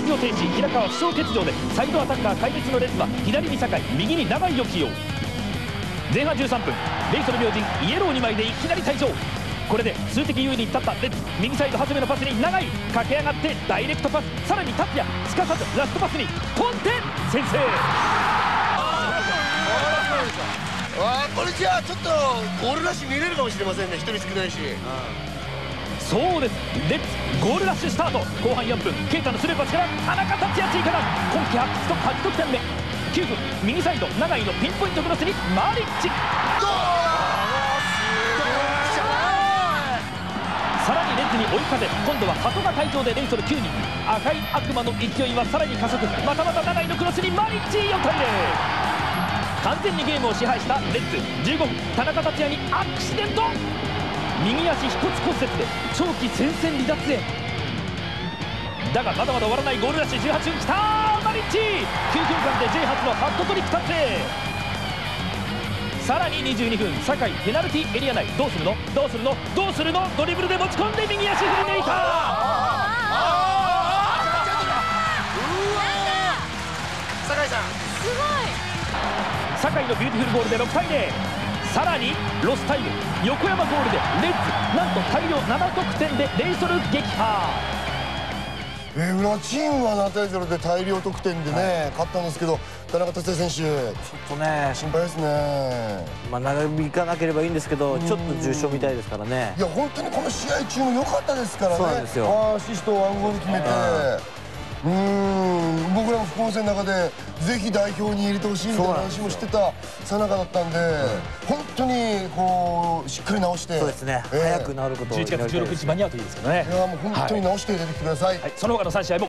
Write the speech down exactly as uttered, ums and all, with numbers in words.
出場停止、平川負傷欠場でサイドアタッカー怪物のレッズは左に酒井、右に永井を起用。前半じゅうさんぷん、レイソル明神イエローにまいでいきなり退場。これで数的優位に立ったレッズ、右サイド長谷部のパスに永井駆け上がってダイレクトパス、さらに達也すかさずラストパスにポンテ先制。 あー、これじゃあちょっとゴールラッシュ見れるかもしれませんね、一人少ないし。 そうです、レッツゴールラッシュスタート。後半よんぷん、ケイタのスルーパスから田中達也追加弾、今季初とはち得点目。きゅうふん、右サイド永井のピンポイントクロスにマリッチ。さらにレッズに追い風、今度は鳩が退場でレイソルきゅうにん、赤い悪魔の勢いはさらに加速、またまた永井のクロスにマリッチ。よんたいゼロ、完全にゲームを支配したレッズ。じゅうごふん、田中達也にアクシデント、右足腓骨骨折で長期戦線離脱へ。だがまだまだ終わらないゴールラッシュ。じゅうはちふん、きたーマリッチ、きゅうふんかんで J 初のハットトリック達成。さらににじゅうにふん、酒井ペナルティエリア内、どうするのどうするのどうするの、ドリブルで持ち込んで右足振り抜いた。 酒井さんすごい。 酒井のビューティフルゴールでろくたいゼロ。さらにロスタイム、横山ゴールでレッズなんと大量ななとくてんでレイソル撃破。 えー、裏チームはななたいゼロで大量得点でね、はい、勝ったんですけど、田中達也選手、ちょっとね、心配ですね。 まあ長引かなければいいんですけど、ちょっと重傷みたいですからね。 いや、本当にこの試合中も良かったですからね。 そうなんですよ。 あアシストワンゴール決めて、うーん、僕らも副音声の中でぜひ代表に入れてほしいみたいな話もしてたさなかだったんで、本当にこうしっかり直して、 そうですね、 えー、 早く治ることをじゅういちがつじゅうろくにち間に合うといいですけどね。 いや、もう本当に直して出てきてください。 はい、その他のさん試合も